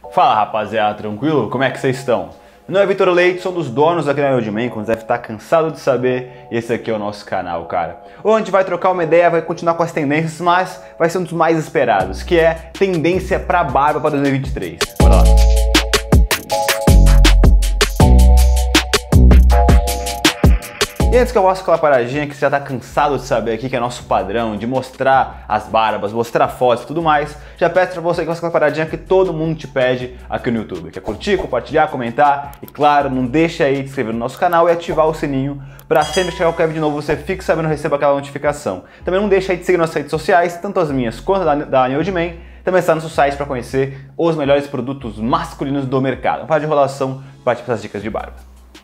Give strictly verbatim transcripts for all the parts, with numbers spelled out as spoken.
Fala rapaziada, tranquilo? Como é que vocês estão? Meu nome é Vitor Leite, sou um dos donos aqui da Neodman, como você deve estar cansado de saber, e esse aqui é o nosso canal, cara. Hoje a gente vai trocar uma ideia, vai continuar com as tendências, mas vai ser um dos mais esperados, que é tendência pra barba para dois mil e vinte e três. Bora lá! E antes que eu mostre aquela paradinha que você já tá cansado de saber aqui, que é nosso padrão, de mostrar as barbas, mostrar fotos e tudo mais, já peço pra você que faça aquela paradinha que todo mundo te pede aqui no YouTube, que é curtir, compartilhar, comentar e claro, não deixa aí de se inscrever no nosso canal e ativar o sininho pra sempre que chegar qualquer vídeo novo você fique sabendo e receba aquela notificação. Também não deixa aí de seguir nossas redes sociais, tanto as minhas quanto da, da Neodman. Também está no nosso site para conhecer os melhores produtos masculinos do mercado. Para de enrolação, bate para as dicas de barba.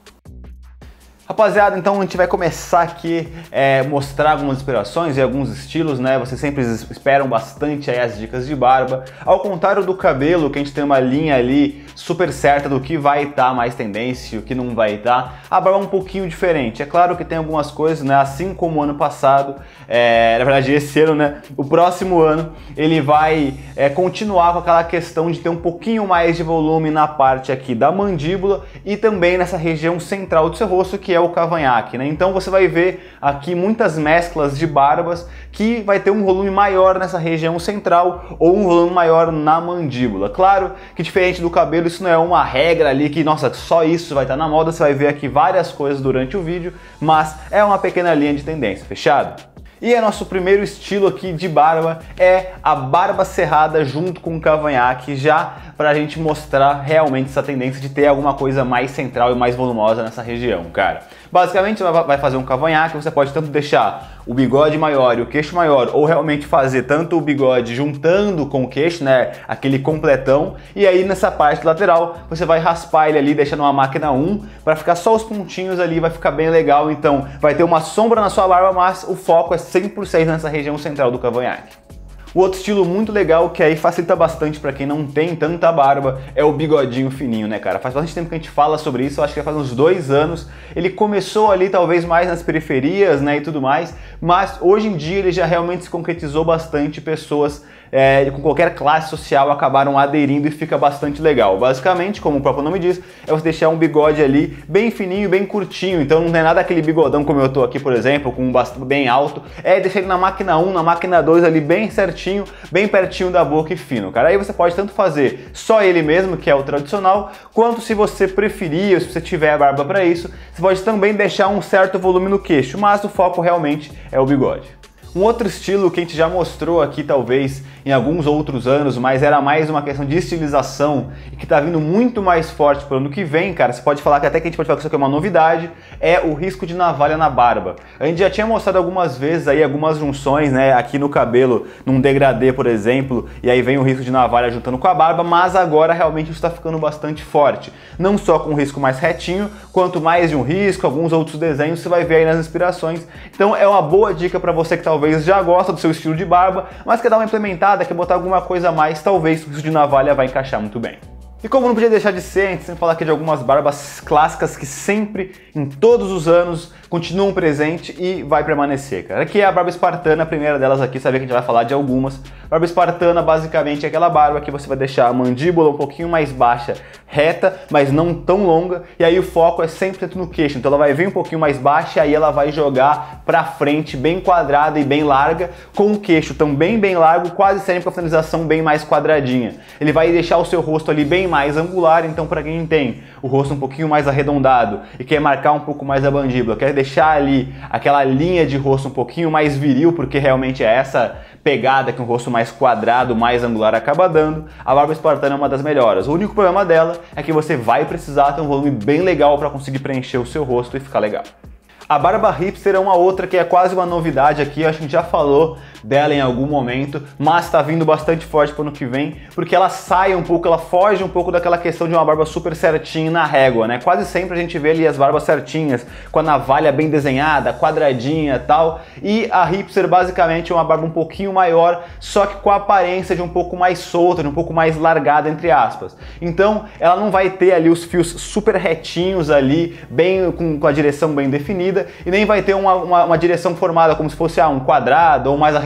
Rapaziada, então a gente vai começar aqui é, mostrar algumas inspirações e alguns estilos, né? Vocês sempre esperam bastante aí as dicas de barba. Ao contrário do cabelo, que a gente tem uma linha ali super certa do que vai estar mais tendência e o que não vai estar, a barba é um pouquinho diferente. É claro que tem algumas coisas, né? Assim como o ano passado, é, na verdade esse ano, né? O próximo ano ele vai é, continuar com aquela questão de ter um pouquinho mais de volume na parte aqui da mandíbula e também nessa região central do seu rosto, que é o cavanhaque, né? Então você vai ver aqui muitas mesclas de barbas que vai ter um volume maior nessa região central ou um volume maior na mandíbula. Claro que diferente do cabelo, isso não é uma regra ali que, nossa, só isso vai estar na moda, você vai ver aqui várias coisas durante o vídeo, mas é uma pequena linha de tendência, fechado? E é nosso primeiro estilo aqui de barba é a barba cerrada junto com o cavanhaque, já pra gente mostrar realmente essa tendência de ter alguma coisa mais central e mais volumosa nessa região, cara. Basicamente você vai fazer um cavanhaque, você pode tanto deixar o bigode maior e o queixo maior, ou realmente fazer tanto o bigode juntando com o queixo, né, aquele completão, e aí nessa parte lateral você vai raspar ele ali, deixando uma máquina um, para ficar só os pontinhos ali, vai ficar bem legal, então vai ter uma sombra na sua barba, mas o foco é cem por cento nessa região central do cavanhaque. O outro estilo muito legal, que aí facilita bastante para quem não tem tanta barba, é o bigodinho fininho, né, cara? Faz bastante tempo que a gente fala sobre isso, eu acho que faz uns dois anos. Ele começou ali talvez mais nas periferias, né, e tudo mais, mas hoje em dia ele já realmente se concretizou bastante, pessoas é, com qualquer classe social acabaram aderindo e fica bastante legal. Basicamente, como o próprio nome diz, é você deixar um bigode ali bem fininho, bem curtinho, então não tem nada aquele bigodão como eu tô aqui, por exemplo, com um bastante bem alto, é deixar ele na máquina um, na máquina dois ali bem certinho, bem pertinho da boca e fino, cara. Aí você pode tanto fazer só ele mesmo, que é o tradicional, quanto se você preferir, ou se você tiver a barba para isso, você pode também deixar um certo volume no queixo, mas o foco realmente é o bigode. Um outro estilo que a gente já mostrou aqui talvez em alguns outros anos, mas era mais uma questão de estilização e que tá vindo muito mais forte pro ano que vem, cara, você pode falar que até que a gente pode falar que isso aqui é uma novidade, é o risco de navalha na barba. A gente já tinha mostrado algumas vezes aí algumas junções, né, aqui no cabelo, num degradê, por exemplo, e aí vem o risco de navalha juntando com a barba, mas agora realmente isso tá ficando bastante forte. Não só com um risco mais retinho, quanto mais de um risco, alguns outros desenhos você vai ver aí nas inspirações. Então é uma boa dica para você que talvez já gosta do seu estilo de barba, mas quer dar uma implementada, quer botar alguma coisa a mais, talvez o risco de navalha vai encaixar muito bem. E como não podia deixar de ser, a gente sempre fala aqui de algumas barbas clássicas que sempre, em todos os anos, continuam presentes e vai permanecer, cara. Aqui é a barba espartana, a primeira delas aqui, sabe que a gente vai falar de algumas. Barba espartana, basicamente, é aquela barba que você vai deixar a mandíbula um pouquinho mais baixa, reta, mas não tão longa, e aí o foco é cem por cento no queixo, então ela vai vir um pouquinho mais baixa e aí ela vai jogar pra frente, bem quadrada e bem larga, com o queixo também bem largo, quase sempre com a finalização bem mais quadradinha. Ele vai deixar o seu rosto ali bem mais angular, então para quem tem o rosto um pouquinho mais arredondado e quer marcar um pouco mais a mandíbula, quer deixar ali aquela linha de rosto um pouquinho mais viril, porque realmente é essa pegada que um rosto mais quadrado, mais angular acaba dando, a barba espartana é uma das melhores. O único problema dela é que você vai precisar ter um volume bem legal para conseguir preencher o seu rosto e ficar legal. A barba hipster é uma outra que é quase uma novidade aqui, acho que a gente já falou dela em algum momento, mas está vindo bastante forte para o ano que vem, porque ela sai um pouco, ela foge um pouco daquela questão de uma barba super certinha na régua, né? Quase sempre a gente vê ali as barbas certinhas, com a navalha bem desenhada, quadradinha e tal, e a hipster basicamente é uma barba um pouquinho maior, só que com a aparência de um pouco mais solta, de um pouco mais largada, entre aspas. Então ela não vai ter ali os fios super retinhos ali, bem com, com a direção bem definida, e nem vai ter uma, uma, uma direção formada como se fosse ah, um quadrado ou mais arredondado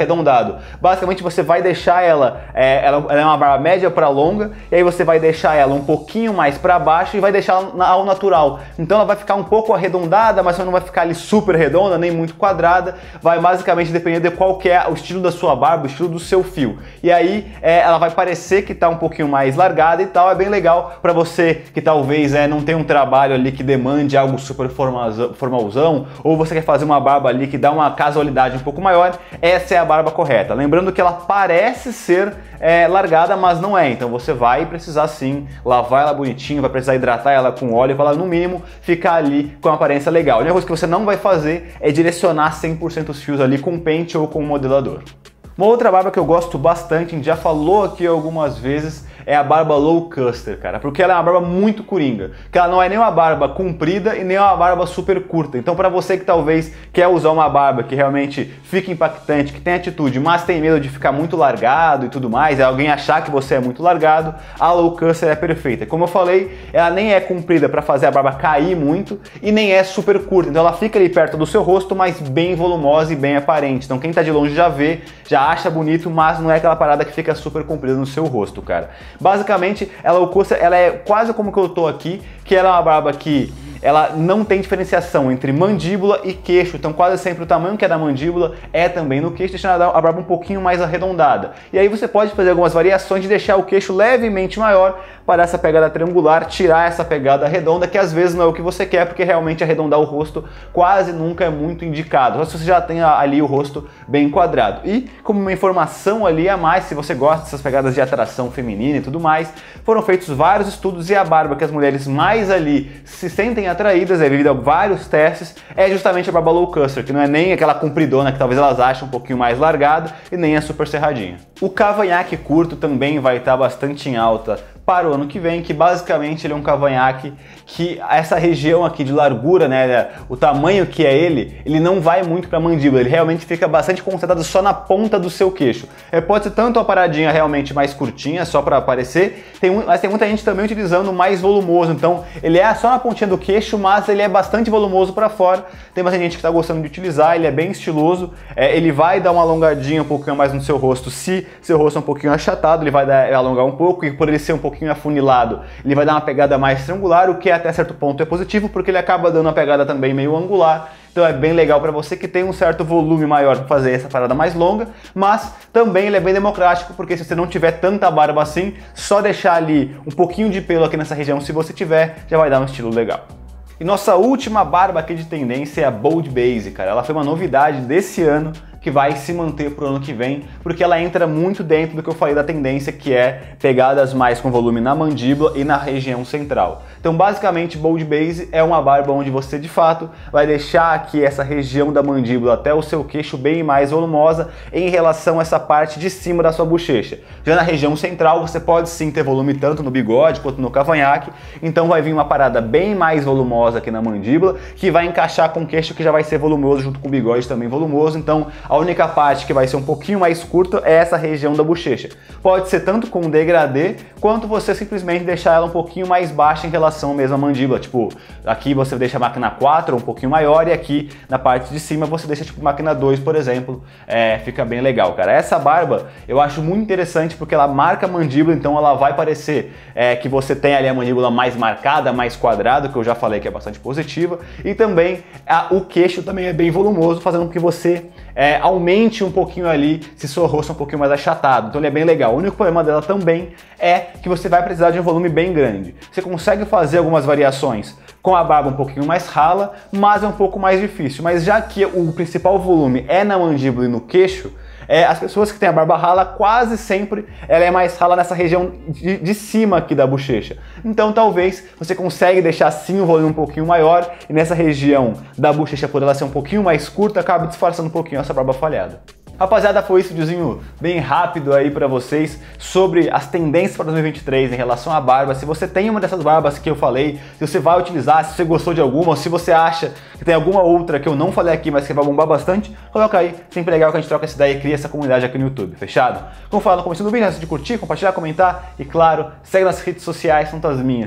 arredondado. Basicamente você vai deixar ela, é, ela, ela é uma barba média para longa, e aí você vai deixar ela um pouquinho mais para baixo e vai deixar ela ao natural. Então ela vai ficar um pouco arredondada, mas não vai ficar ali super redonda, nem muito quadrada. Vai basicamente depender de qual que é o estilo da sua barba, o estilo do seu fio. E aí é, ela vai parecer que tá um pouquinho mais largada e tal. É bem legal para você que talvez é, não tenha um trabalho ali que demande algo super formalzão, ou você quer fazer uma barba ali que dá uma casualidade um pouco maior. Essa é a barba correta. Lembrando que ela parece ser é, largada, mas não é. Então você vai precisar sim lavar ela bonitinho, vai precisar hidratar ela com óleo para ela no mínimo ficar ali com uma aparência legal. A única coisa que você não vai fazer é direcionar cem por cento os fios ali com pente ou com modelador. Uma outra barba que eu gosto bastante, a gente já falou aqui algumas vezes, é a barba low custer, cara, porque ela é uma barba muito coringa, que ela não é nem uma barba comprida e nem uma barba super curta. Então para você que talvez quer usar uma barba que realmente fique impactante, que tem atitude, mas tem medo de ficar muito largado e tudo mais, e alguém achar que você é muito largado, a low custer é perfeita. Como eu falei, ela nem é comprida para fazer a barba cair muito e nem é super curta, então ela fica ali perto do seu rosto, mas bem volumosa e bem aparente. Então quem tá de longe já vê, já acha bonito, mas não é aquela parada que fica super comprida no seu rosto, cara. Basicamente, ela, ela é quase como que eu tô aqui, que ela é uma barba que ela não tem diferenciação entre mandíbula e queixo, então quase sempre o tamanho que é da mandíbula é também no queixo, deixando a barba um pouquinho mais arredondada. E aí você pode fazer algumas variações de deixar o queixo levemente maior para essa pegada triangular, tirar essa pegada redonda, que às vezes não é o que você quer, porque realmente arredondar o rosto quase nunca é muito indicado, só se você já tem ali o rosto bem quadrado. E como uma informação ali a mais, se você gosta dessas pegadas de atração feminina e tudo mais, foram feitos vários estudos e a barba que as mulheres mais ali se sentem atraídas, é devido a vários testes, é justamente a barba low custer, que não é nem aquela compridona que talvez elas achem um pouquinho mais largada e nem a super serradinha. O cavanhaque curto também vai estar bastante em alta para o ano que vem, que basicamente ele é um cavanhaque que essa região aqui de largura, né, o tamanho que é ele, ele não vai muito para a mandíbula, ele realmente fica bastante concentrado só na ponta do seu queixo. É, pode ser tanto uma paradinha realmente mais curtinha, só para aparecer, tem, mas tem muita gente também utilizando mais volumoso, então ele é só na pontinha do queixo, mas ele é bastante volumoso para fora. Tem bastante gente que está gostando de utilizar, ele é bem estiloso, é, ele vai dar uma alongadinha um pouquinho mais no seu rosto, se seu rosto é um pouquinho achatado, ele vai dar, alongar um pouco, e por ele ser um pouquinho afunilado, ele vai dar uma pegada mais triangular, o que até certo ponto é positivo, porque ele acaba dando uma pegada também meio angular. Então é bem legal para você que tem um certo volume maior para fazer essa parada mais longa, mas também ele é bem democrático, porque se você não tiver tanta barba assim, só deixar ali um pouquinho de pelo aqui nessa região, se você tiver, já vai dar um estilo legal. E nossa última barba aqui de tendência é a Bold Base, cara. Ela foi uma novidade desse ano, que vai se manter para o ano que vem, porque ela entra muito dentro do que eu falei da tendência, que é pegadas mais com volume na mandíbula e na região central. Então basicamente Bold Base é uma barba onde você de fato vai deixar aqui essa região da mandíbula até o seu queixo bem mais volumosa em relação a essa parte de cima da sua bochecha. Já na região central você pode sim ter volume tanto no bigode quanto no cavanhaque, então vai vir uma parada bem mais volumosa aqui na mandíbula, que vai encaixar com o queixo que já vai ser volumoso junto com o bigode também volumoso. Então a única parte que vai ser um pouquinho mais curta é essa região da bochecha. Pode ser tanto com um degradê, quanto você simplesmente deixar ela um pouquinho mais baixa em relação mesmo à mandíbula. Tipo, aqui você deixa a máquina quatro um pouquinho maior, e aqui na parte de cima você deixa tipo máquina dois, por exemplo. É, fica bem legal, cara. Essa barba eu acho muito interessante porque ela marca a mandíbula, então ela vai parecer é, que você tem ali a mandíbula mais marcada, mais quadrada, que eu já falei que é bastante positiva. E também a, o queixo também é bem volumoso, fazendo com que você É, aumente um pouquinho ali se seu rosto é um pouquinho mais achatado. Então ele é bem legal. O único problema dela também é que você vai precisar de um volume bem grande. Você consegue fazer algumas variações com a barba um pouquinho mais rala, mas é um pouco mais difícil. Mas já que o principal volume é na mandíbula e no queixo, É, as pessoas que têm a barba rala, quase sempre ela é mais rala nessa região de, de cima aqui da bochecha. Então talvez você consiga deixar assim o volume um pouquinho maior, e nessa região da bochecha, por ela ser um pouquinho mais curta, acaba disfarçando um pouquinho essa barba falhada. Rapaziada, foi esse videozinho bem rápido aí pra vocês sobre as tendências para dois mil e vinte e três em relação à barba. Se você tem uma dessas barbas que eu falei, se você vai utilizar, se você gostou de alguma, ou se você acha que tem alguma outra que eu não falei aqui, mas que vai bombar bastante, coloca aí. Sempre legal que a gente troca essa ideia e cria essa comunidade aqui no YouTube, fechado? Como fala no começo do vídeo, não esqueça de curtir, compartilhar, comentar e, claro, segue nas redes sociais, são as minhas.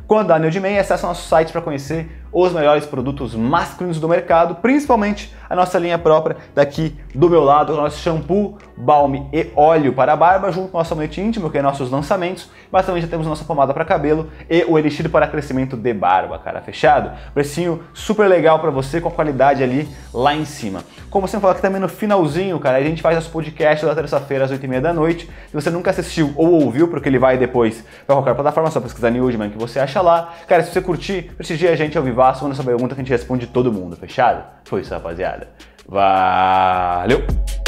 Quando dá New de Man, acesse nosso site para conhecer os melhores produtos masculinos do mercado, principalmente a nossa linha própria daqui do meu lado, o nosso shampoo, balme e óleo para a barba, junto com o nosso sabonete íntimo, que é nossos lançamentos, mas também já temos nossa pomada para cabelo e o elixir para crescimento de barba, cara, fechado? Precinho super legal para você, com a qualidade ali lá em cima. Como você falou aqui também no finalzinho, cara, a gente faz nosso podcast da terça-feira às oito e meia da noite. Se você nunca assistiu ou ouviu, porque ele vai depois para qualquer plataforma, só pesquisar Newman que você acha lá. Cara, se você curtir, prestigia a gente ao vivaço, manda essa pergunta que a gente responde todo mundo, fechado? Foi isso, rapaziada. Valeu!